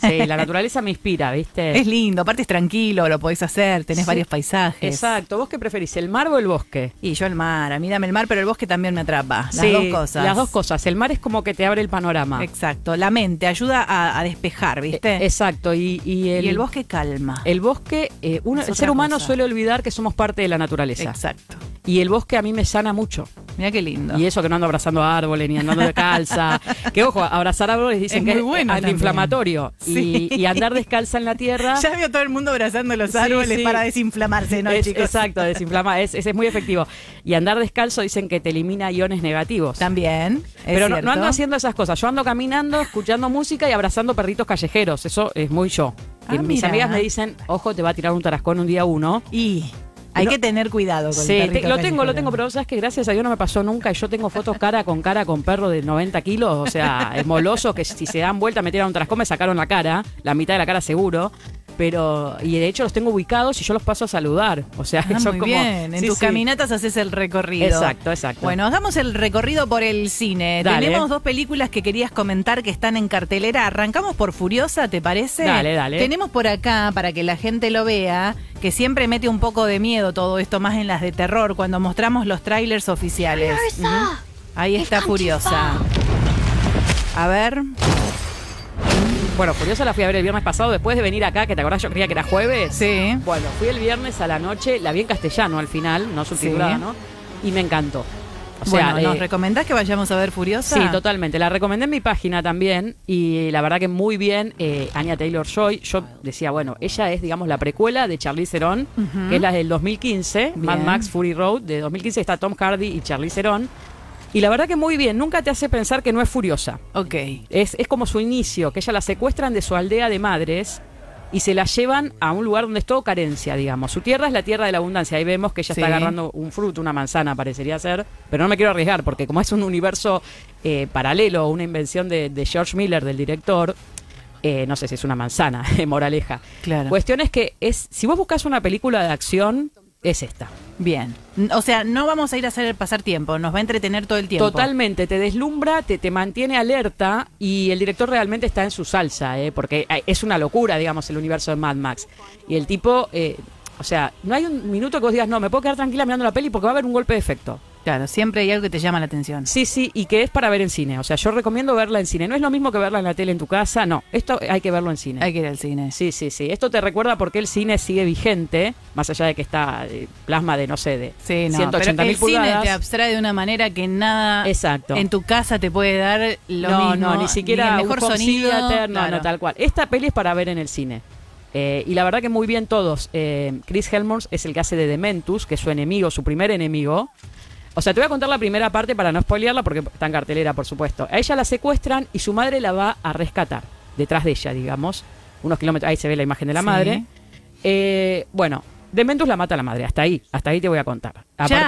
Sí, la naturaleza me inspira, ¿viste? Es lindo, aparte es tranquilo, lo podés hacer, tenés varios paisajes. Exacto. ¿Vos qué preferís, el mar o el bosque? Y yo el mar, a mí dame el mar, pero el bosque también me atrapa. Las Sí, dos cosas. Las dos cosas. El mar es como que te abre el panorama. Exacto, la mente ayuda a despejar, ¿viste? Exacto. Y el bosque calma. El bosque, el ser humano suele olvidar que somos parte de la naturaleza. Exacto. Y el bosque a mí me sana mucho. Mirá qué lindo. Y eso que no ando abrazando árboles ni andando descalza. Que ojo, abrazar árboles dicen que es antiinflamatorio. Sí. Y andar descalza en la tierra. Ya veo todo el mundo abrazando los árboles para desinflamarse, ¿no, chicos? Exacto, desinflamar. Es muy efectivo. Y andar descalzo dicen que te elimina iones negativos. También. Pero no ando haciendo esas cosas. Yo ando caminando, escuchando música y abrazando perritos callejeros. Eso es muy yo. Mis amigas me dicen, ojo, te va a tirar un tarascón un día uno. Y hay que tener cuidado con el perrito lo tengo, pero sabes que gracias a Dios no me pasó nunca y yo tengo fotos cara con perro de 90 kilos, o sea, es moloso que si se dan vuelta me tiran un tarascón, me sacaron la cara, la mitad de la cara seguro. Y de hecho los tengo ubicados y yo los paso a saludar. O sea, son muy como. Bien. En tus caminatas haces el recorrido. Exacto. Bueno, hagamos el recorrido por el cine. Dale. Tenemos dos películas que querías comentar que están en cartelera. Arrancamos por Furiosa, ¿te parece? Dale. Tenemos por acá, para que la gente lo vea, que siempre mete un poco de miedo todo esto, más en las de terror, cuando mostramos los trailers oficiales. Ahí está Furiosa. A ver. Bueno, Furiosa la fui a ver el viernes pasado después de venir acá, que te acordás, yo creía que era jueves. Sí. Bueno, fui el viernes a la noche, la vi en castellano al final, no subtitulada, ¿no? Y me encantó. O sea, bueno, ¿nos recomendás que vayamos a ver Furiosa? Sí, totalmente. La recomendé en mi página también y la verdad que muy bien. Anya Taylor-Joy, yo decía, bueno, ella es, digamos, la precuela de Charlize Theron, que es la del 2015, bien. Mad Max Fury Road, de 2015 está Tom Hardy y Charlize Theron. Y la verdad que muy bien, nunca te hace pensar que no es Furiosa. Ok. Es como su inicio, que ella la secuestran de su aldea de madres y se la llevan a un lugar donde es todo carencia, digamos. Su tierra es la tierra de la abundancia. Ahí vemos que ella está agarrando un fruto, una manzana, parecería ser. Pero no me quiero arriesgar, porque como es un universo paralelo, una invención de George Miller, del director, no sé si es una manzana, moraleja. Claro. Cuestión es que si vos buscas una película de acción, es esta. Bien. O sea, no vamos a ir a hacer pasar tiempo, nos va a entretener todo el tiempo. Totalmente, te deslumbra, te mantiene alerta y el director realmente está en su salsa, porque es una locura, digamos, el universo de Mad Max. Y el tipo, o sea, no hay un minuto que vos digas, no, me puedo quedar tranquila mirando la peli porque va a haber un golpe de efecto. Claro, siempre hay algo que te llama la atención. Sí, y que es para ver en cine. O sea, yo recomiendo verla en cine. No es lo mismo que verla en la tele en tu casa, no. Esto hay que verlo en cine. Hay que ir al cine. Sí. Esto te recuerda por qué el cine sigue vigente, más allá de que está plasma de, no sé, de 180.000 pulgadas. El cine te abstrae de una manera que nada en tu casa te puede dar lo mismo. No, ni siquiera ni el mejor sonido. No, tal cual. Esta peli es para ver en el cine. Y la verdad que muy bien todos. Chris Hemsworth es el que hace de Dementus, que es su enemigo, su primer enemigo. O sea, te voy a contar la primera parte para no spoilearla porque está en cartelera, por supuesto. A ella la secuestran y su madre la va a rescatar. Detrás de ella, digamos. Unos kilómetros, ahí se ve la imagen de la madre. Bueno, Dementus la mata a la madre. Hasta ahí te voy a contar.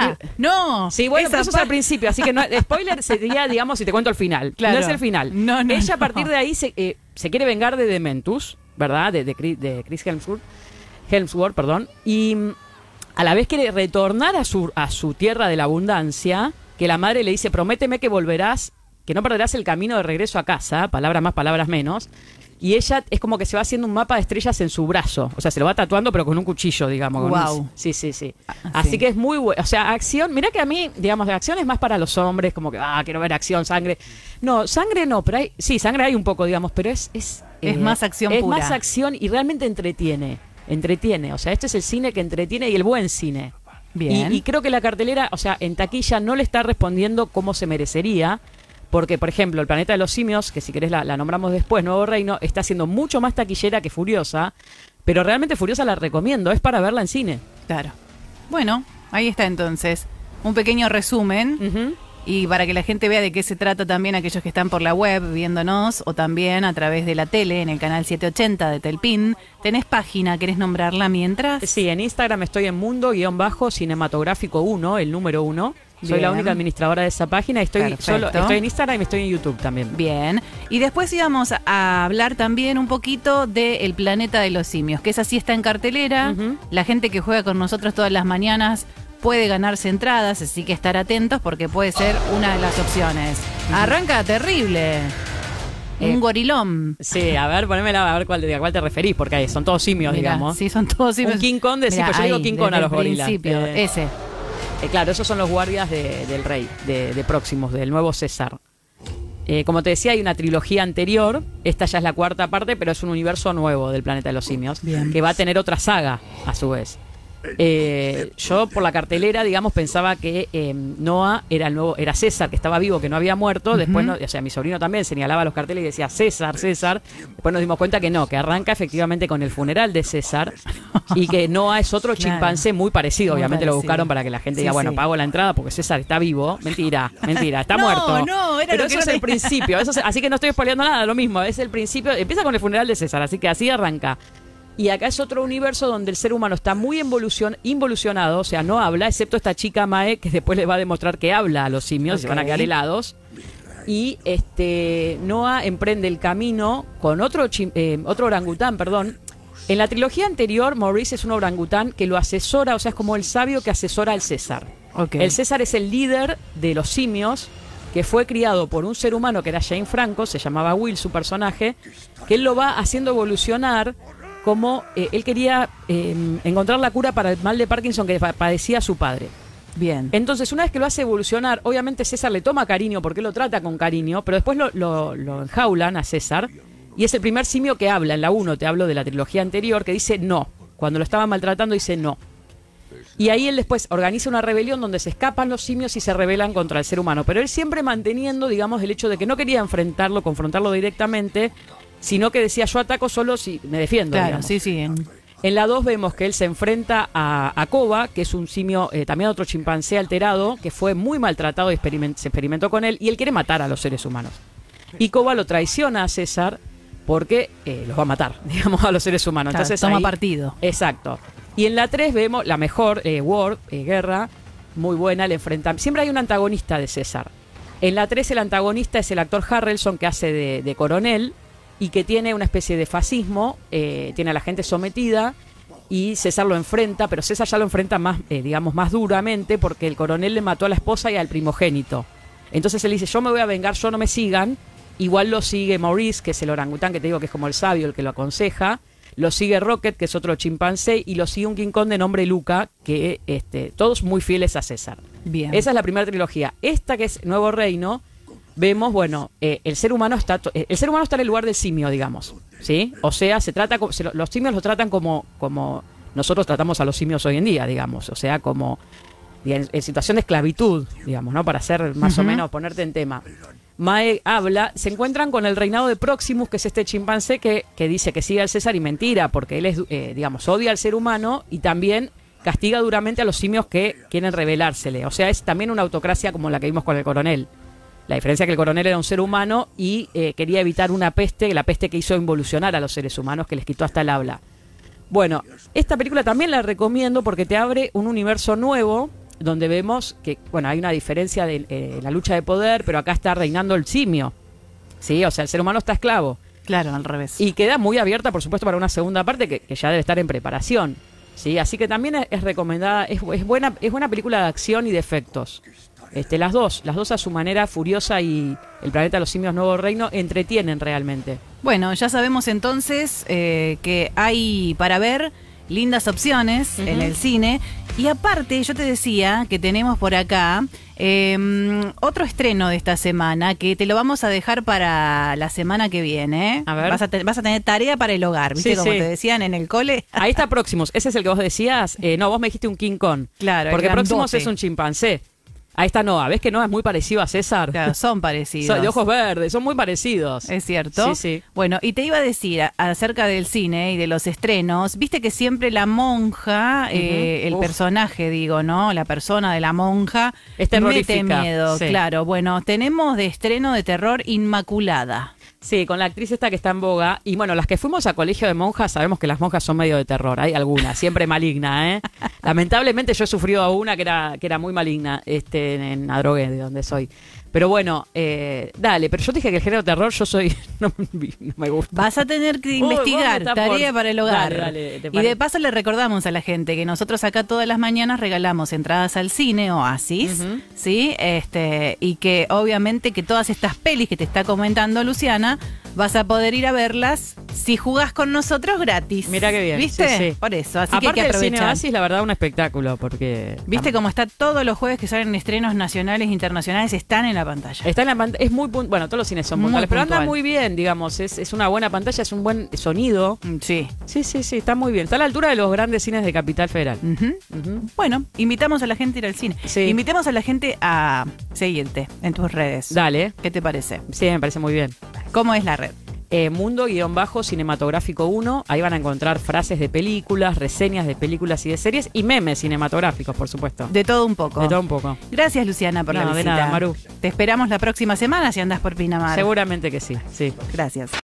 No. Sí, bueno, pero eso es al principio, así que no, spoiler sería, digamos, si te cuento el final. Claro. No es el final. Ella a partir de ahí se quiere vengar de Dementus, ¿verdad? De Chris Hemsworth, perdón. Y a la vez quiere retornar a su tierra de la abundancia, que la madre le dice, prométeme que volverás, que no perderás el camino de regreso a casa, palabras más, palabras menos. Y ella es como que se va haciendo un mapa de estrellas en su brazo. O sea, se lo va tatuando, pero con un cuchillo, digamos. Wow. Sí. Así que es muy bueno. O sea, acción. Mirá que a mí, digamos, de acción es más para los hombres, como que, quiero ver acción, sangre. No, sangre no, pero sangre hay un poco, digamos, pero es más acción pura. Es más acción y realmente entretiene. O sea, este es el cine que entretiene y el buen cine. Bien. Y creo que la cartelera, o sea, en taquilla no le está respondiendo como se merecería. Porque, por ejemplo, El Planeta de los Simios, que si querés la nombramos después, Nuevo Reino, está siendo mucho más taquillera que Furiosa, pero realmente Furiosa la recomiendo, es para verla en cine. Claro. Bueno, ahí está entonces. Un pequeño resumen, y para que la gente vea de qué se trata también aquellos que están por la web viéndonos, o también a través de la tele, en el canal 780 de Telpin. ¿Tenés página? ¿Querés nombrarla mientras? Sí, en Instagram estoy en mundo-cinematográfico 1, el número 1. Soy la única administradora de esa página. Estoy en Instagram y estoy en YouTube también. Bien. Y después íbamos a hablar también un poquito de El Planeta de los Simios, que esa sí está en cartelera. La gente que juega con nosotros todas las mañanas puede ganarse entradas, así que estar atentos porque puede ser una de las opciones. Arranca terrible. Un gorilón. Sí, a ver, ponémela a ver a cuál te referís, porque son todos simios, Mirá, digamos. Sí, son todos simios. Un King Kong de Mirá, yo digo ahí, King Kong a los gorilas. Principio, ese. Claro, esos son los guardias del rey, de Próximos, del nuevo César. Como te decía, hay una trilogía anterior, esta ya es la cuarta parte, pero es un universo nuevo del planeta de los simios, Bien. que va a tener otra saga, a su vez. Yo por la cartelera, digamos, pensaba que Noah era César, que estaba vivo, que no había muerto. Después, o sea, mi sobrino también señalaba los carteles y decía César. Después nos dimos cuenta que no, que arranca efectivamente con el funeral de César y que Noah es otro chimpancé muy parecido. Muy Obviamente parecido. lo buscaron para que la gente diga, bueno, pago la entrada porque César está vivo. Mentira, está No, muerto. no, era pero lo que eso es no el principio. Así que no estoy spoileando nada, lo mismo. Es el principio. Empieza con el funeral de César, así que así arranca. Y acá es otro universo donde el ser humano está muy involucionado, o sea, no habla, excepto esta chica Mae, que después les va a demostrar que habla a los simios, y se van a quedar helados. Y Noah emprende el camino con otro orangután, perdón. En la trilogía anterior, Maurice es un orangután que lo asesora, o sea, es como el sabio que asesora al César. Okay. El César es el líder de los simios, que fue criado por un ser humano que era Jane Franco, se llamaba Will, su personaje, que él lo va haciendo evolucionar como él quería encontrar la cura para el mal de Parkinson que padecía su padre. Bien. Entonces, una vez que lo hace evolucionar, obviamente César le toma cariño porque él lo trata con cariño, pero después lo enjaulan a César y es el primer simio que habla. En la 1 te hablo de la trilogía anterior, que dice no. Cuando lo estaba maltratando dice no. Y ahí él después organiza una rebelión donde se escapan los simios y se rebelan contra el ser humano. Pero él siempre manteniendo, digamos, el hecho de que no quería confrontarlo directamente, sino que decía, yo ataco solo si me defiendo. Claro, digamos. sí. En la 2 vemos que él se enfrenta a Koba, que es un simio, también otro chimpancé alterado, que fue muy maltratado y se experimentó con él, y él quiere matar a los seres humanos. Y Koba lo traiciona a César porque los va a matar, digamos, a los seres humanos. Claro, Entonces, toma partido. Exacto. Y en la 3 vemos la mejor, Guerra, muy buena, el enfrentamiento. Siempre hay un antagonista de César. En la 3 el antagonista es el actor Harrelson, que hace de coronel, y que tiene una especie de fascismo, tiene a la gente sometida, y César lo enfrenta, pero César ya lo enfrenta más, digamos, más duramente, porque el coronel le mató a la esposa y al primogénito. Entonces él dice, yo me voy a vengar, yo no me sigan. Igual lo sigue Maurice, que es el orangután, que te digo que es como el sabio, el que lo aconseja. Lo sigue Rocket, que es otro chimpancé, y lo sigue un King Kong de nombre Luca, que todos muy fieles a César. Bien. Esa es la primera trilogía. Esta, que es Nuevo Reino, vemos, bueno, el ser humano está en el lugar del simio, digamos, ¿sí? O sea, los simios lo tratan como nosotros tratamos a los simios hoy en día, digamos, o sea, como en situación de esclavitud, digamos, ¿no? Para hacer más o menos, ponerte en tema. Mae habla, se encuentran con el reinado de Próximos, que es este chimpancé que dice que sigue al César, y mentira, porque él es, digamos, odia al ser humano y también castiga duramente a los simios que quieren rebelársele. O sea, es también una autocracia como la que vimos con el coronel. La diferencia es que el coronel era un ser humano y quería evitar una peste, la peste que hizo involucionar a los seres humanos, que les quitó hasta el habla. Bueno, esta película también la recomiendo porque te abre un universo nuevo, donde vemos que, bueno, hay una diferencia de la lucha de poder, pero acá está reinando el simio, ¿sí? O sea, el ser humano está esclavo. Claro, al revés. Y queda muy abierta, por supuesto, para una segunda parte que ya debe estar en preparación, ¿sí? Así que también es recomendada, es buena película de acción y de efectos. Las dos a su manera, Furiosa y El planeta de los simios Nuevo Reino, entretienen realmente. Bueno, ya sabemos entonces que hay para ver lindas opciones en el cine. Y aparte, yo te decía que tenemos por acá otro estreno de esta semana, que te lo vamos a dejar para la semana que viene. A ver. Vas a tener tarea para el hogar, ¿viste? Sí, Como sí. te decían en el cole. Ahí está Próximos, ese es el que vos decías. No, vos me dijiste un King Kong. Claro, porque el Próximos grandote. es un chimpancé. Ahí está Noah, ¿ves que Noah es muy parecido a César? Claro, son parecidos. De ojos verdes, son muy parecidos. Es cierto. Sí, sí. Bueno, y te iba a decir acerca del cine y de los estrenos. Viste que siempre la monja, el Uf. personaje, digo, ¿no? La persona de la monja Es terrorífica, mete miedo, sí. claro. Bueno, tenemos de estreno de terror Inmaculada. Sí, con la actriz esta que está en boga. Y bueno, las que fuimos a colegio de monjas sabemos que las monjas son medio de terror. Hay algunas, siempre maligna, ¿eh? Lamentablemente yo he sufrido a una que era muy maligna, en Adrogué, de donde soy. Pero bueno, dale, pero yo te dije que el género terror yo soy... no me gusta. Vas a tener que investigar, tarea para el hogar. Dale, y de paso le recordamos a la gente que nosotros acá todas las mañanas regalamos entradas al cine Oasis, ¿sí? Y que obviamente que todas estas pelis que te está comentando Luciana, vas a poder ir a verlas si jugás con nosotros gratis. Mira qué bien. ¿Viste? Sí. Por eso, así Aparte que hay que del cine aprovechar. Oasis, la verdad, un espectáculo, porque... ¿Viste cómo está todos los jueves que salen estrenos nacionales e internacionales? Están en la pantalla. Está en la pantalla, es muy bueno, todos los cines son Muy puntuales, pero anda puntual. muy bien, digamos, es una buena pantalla, es un buen sonido. Sí. Sí, está muy bien. Está a la altura de los grandes cines de Capital Federal. Bueno, invitamos a la gente a ir al cine. Sí. Invitemos a la gente a seguirte en tus redes. Dale. ¿Qué te parece? Sí, me parece muy bien. ¿Cómo es la red? Mundo-cinematográfico 1, ahí van a encontrar frases de películas, reseñas de películas y de series y memes cinematográficos, por supuesto. De todo un poco. De todo un poco. Gracias, Luciana, por la No, de visita. nada, Maru. Te esperamos la próxima semana si andas por Pinamar. Seguramente que sí, sí. Gracias.